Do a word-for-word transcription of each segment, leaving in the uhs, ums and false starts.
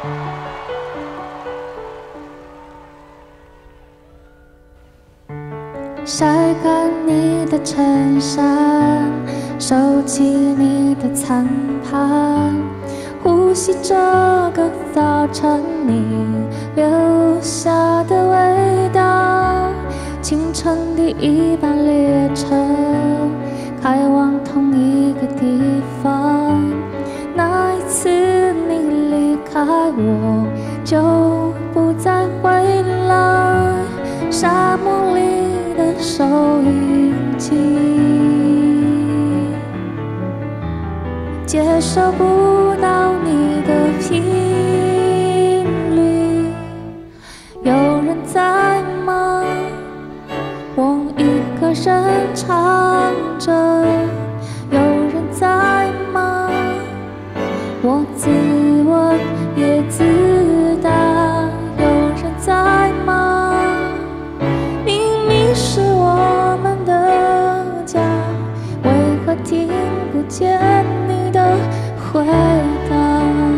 晒干你的衬衫，收起你的餐盘，呼吸这个早晨你留下的味道。清晨第一班列车开往同一个地方，那一次你离开我就不再回来。沙漠里的收音机接收不到你的频率，有人在吗？我一个人唱着，有人在吗？我自问也自答，有人在吗？明明是我们的家，为何听不见你的回答？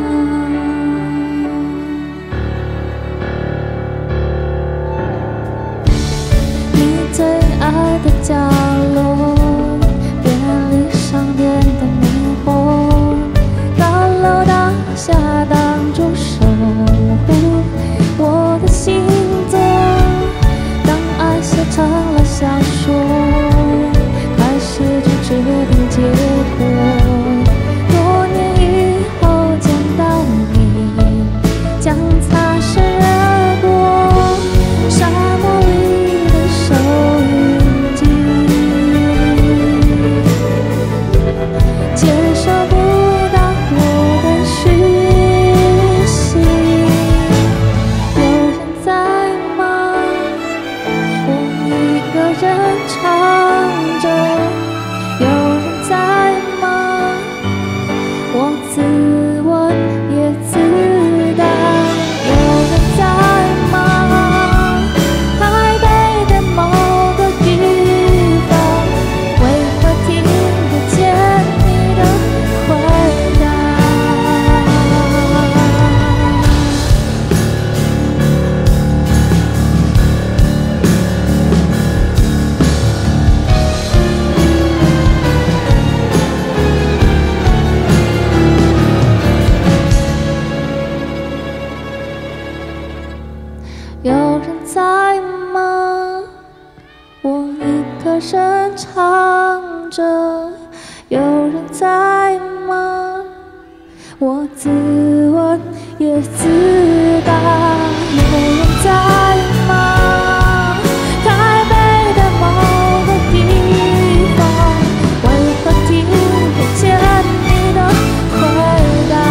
你最爱的角落，便利商店的霓虹，高楼大厦挡住守护我的星座。当爱写成了小说，开始就决定结果。多年以后见到你，将擦身而过。沙漠里的收音机接收不到我的讯息，有人在吗？我一个人唱着，有人在吗？我自问也自答，有人在吗？台北的某个地方，为何听不见你的回答？有人在吗？我一个人唱着，有人在吗？我自问也自答，有人在吗？台北的某个地方，为何听不见你的回答？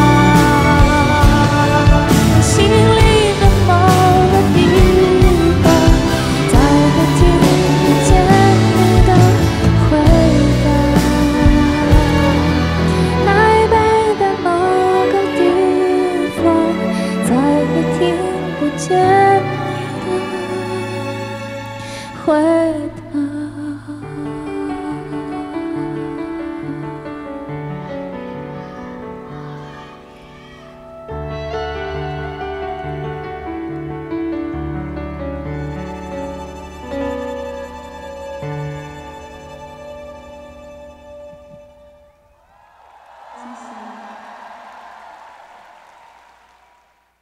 心里的某个地方，再会听不见你的回答。台北的某个地方，再会听不见你的回答。 谢谢。